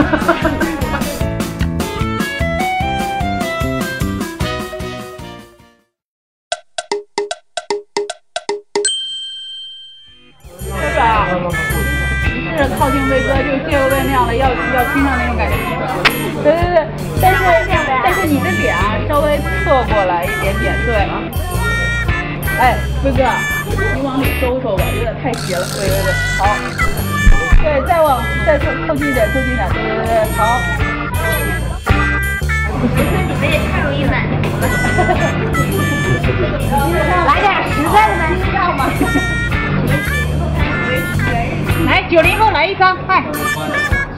是靠近魏哥，就这个魏那样的，要听上那种感觉。对对对，但是你的脸稍微侧过来一点点，对。哎，魏哥，你往里收收吧，有点太斜了。对对对，好。对，再凑近一点，对对对，好。 你们也太容易满足了。来点实在的呗，要吗？来，90后来一张，快！